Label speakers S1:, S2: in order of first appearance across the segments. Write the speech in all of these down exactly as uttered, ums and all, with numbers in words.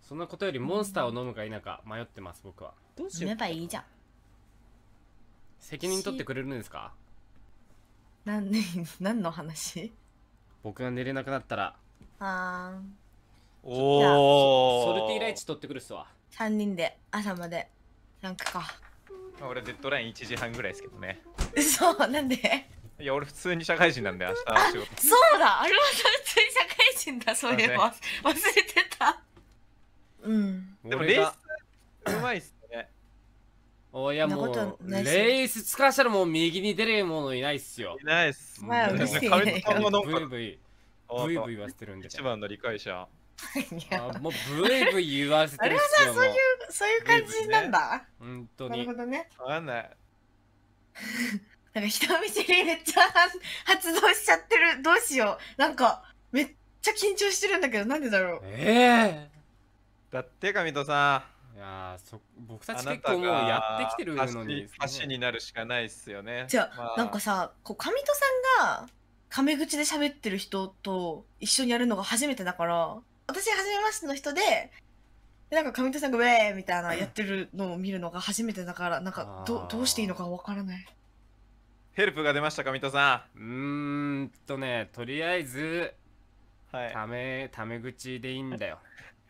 S1: そんなことよりモンスターを飲むか否か迷ってます僕は。
S2: どうしよう。
S3: 飲めばいいじゃん。
S1: 責任取ってくれるんですか？
S3: なんで何の話？
S1: 僕が寝れなくなったら
S3: あー
S2: おお。
S1: ソルティーライチ取ってくるっすわ。
S3: さんにんで朝までランクか。
S2: まあ俺デッドラインいちじはんぐらいですけどね。
S3: 嘘、なんで？
S2: いや俺普通に社会人なんで明日仕事。
S3: そうだ、あれは普通に社会人だ、そういえば忘れてた。うん。
S2: でもレー
S1: 俺が
S2: スうまいっすね。
S1: おいやも
S3: そんなこと
S1: う
S3: ないっすよ
S1: レース使わしたらもう右に出るものいないっすよ。
S2: いないっす。
S3: まあうるせえ
S2: カメさんもなんか
S1: ブイブイブイブイ言わせてるんで。
S2: 一番の理解者。
S3: いや、
S1: あもうブイブイ言わせてるっすよ。
S3: そういうそういう感じなんだ。
S1: 本当に
S3: なるほ。どね。
S2: わかんない。
S3: なんか人見知りめっちゃ発動しちゃってる。どうしよう。なんかめっちゃ緊張してるんだけど、なんでだろう。
S1: え
S2: だって神戸さ
S1: えいやーそ僕た
S2: ん。
S1: ち結構もうやってきてるのに。
S2: 橋になるしかないっすよね。
S3: じゃあ、
S2: まあ
S3: なんかさ、こう上戸さんがタメ口で喋ってる人と一緒にやるのが初めてだから、私初めましての人で、でなんか上戸さんがウェーみたいなやってるのを見るのが初めてだから、なんかど
S1: あー
S3: どうしていいのかわからない。
S2: ヘルプが出ました神戸さ
S1: うーんとねとりあえず
S2: ん。はい。
S1: ためため口でいいんだよ。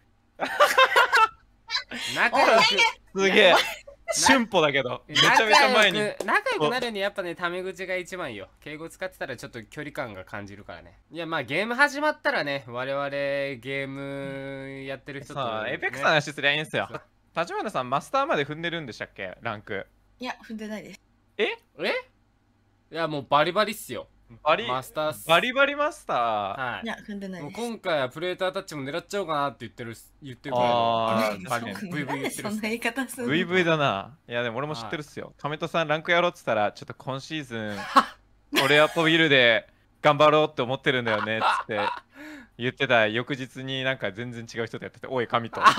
S1: 仲良く
S2: すげえ。春歩だけど。めちゃめちゃ前に。
S1: 仲良く仲良くなるにやっぱねタメ口が一番いいよ。敬語使ってたらちょっと距離感が感じるからね。いやまあゲーム始まったらね我々ゲームやってる人と、
S2: さあ、
S1: ね、
S2: エイペックスの話すりゃいいんすよ。立花さん、マスターまで踏んでるんでしたっけランク。
S3: いや、踏んでないです。
S1: えいやもうバリバリっすよ。
S2: バリ
S1: マスターっす
S2: バリバリマスター。
S1: はい
S3: や、踏んでない
S1: もう
S3: です。
S1: 今回はプレータータッチも狙っちゃおうかなって言ってる言ってるから
S2: あー、
S3: なん
S2: 確かに。
S1: ブイブイ言ってるっす
S3: でそんな言い方するの？
S2: ブイブイ だな。いや、でも俺も知ってるっすよ。亀戸さん、ランクやろうっつったら、ちょっと今シーズン、俺アポビルで頑張ろうって思ってるんだよねっつって言ってた翌日になんか全然違う人とやってて、おい、神戸。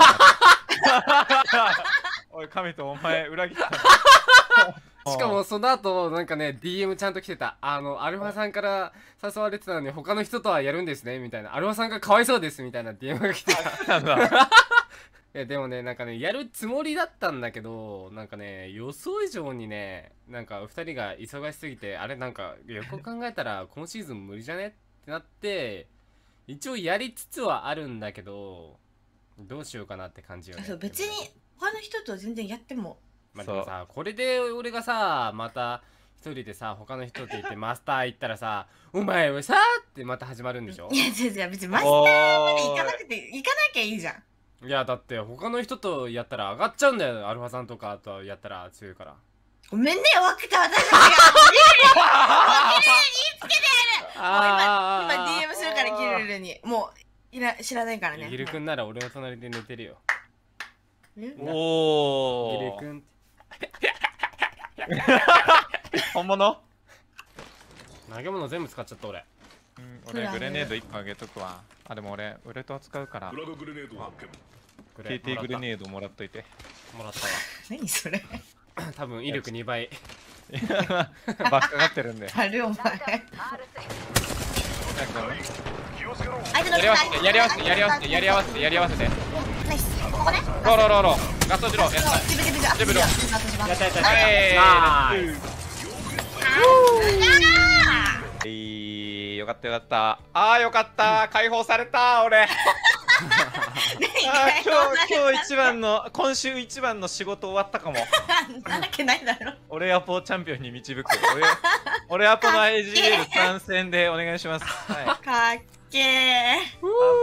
S2: おい、神戸、お前裏切ったな。
S1: しかもその後なんかね ディーエム ちゃんと来てた。あのアルファさんから誘われてたのに他の人とはやるんですねみたいな。アルファさんがかわいそうですみたいな ディーエム が来てた。
S2: なんだ。
S1: いやでもねなんかねやるつもりだったんだけどなんかね予想以上にねなんかふたりが忙しすぎてあれなんかよく考えたら今シーズン無理じゃねってなって一応やりつつはあるんだけどどうしようかなって感じよね。
S3: そう、別に他の人と全然やっても。
S1: まあでもさこれで俺がさまた一人でさ他の人って言ってマスター行ったらさ「お前はさ」ってまた始まるんでしょ。
S3: いや、違う違う、別にマスターまで行かなくて、行かなきゃいいじゃん。
S1: いやだって他の人とやったら上がっちゃうんだよ。アルファさんとかとやったら強いから。
S3: ごめんね、分かった、私たちが。
S1: あ
S3: 今 ディーエム するからキルルに。もういら知らないからね。
S1: ギルくんなら俺の隣で寝てるよ。
S3: ね
S2: おー。
S1: ギルくんって
S2: 本物？
S1: 投げ物全部使っちゃった俺。
S2: うん、俺グレネードいっこあげとくわ。あ、でも俺ウレット扱うから
S4: プラググレネード発見。
S1: これ
S2: テーテー グレネードもらっといて。
S1: もらった
S3: 何それ。
S1: わ。多分威力にばい。
S2: バックがってるんで。
S3: あるお前。
S2: なんか
S4: 気をつけろ。
S3: 相手の
S2: やり合わせて、やり合わせて、やり合わせて、やり合わせて、やり合わせて。
S3: ナイス。ここね。
S2: ローローローロー。ガストジロー。やった。
S3: ジブジブジブ。
S2: ジブロ
S3: や
S1: やったやったやった。
S2: はい
S1: ナイス。
S2: えー、よかったよかった。あーよかった。解放された俺。あー今日今日一番の今週一番の仕事終わったかも。
S3: なわけないだろ。
S2: 俺アポをチャンピオンに導く。俺俺アポの アイジーエル 参戦でお願いします。はい。
S3: かっけー。
S2: あ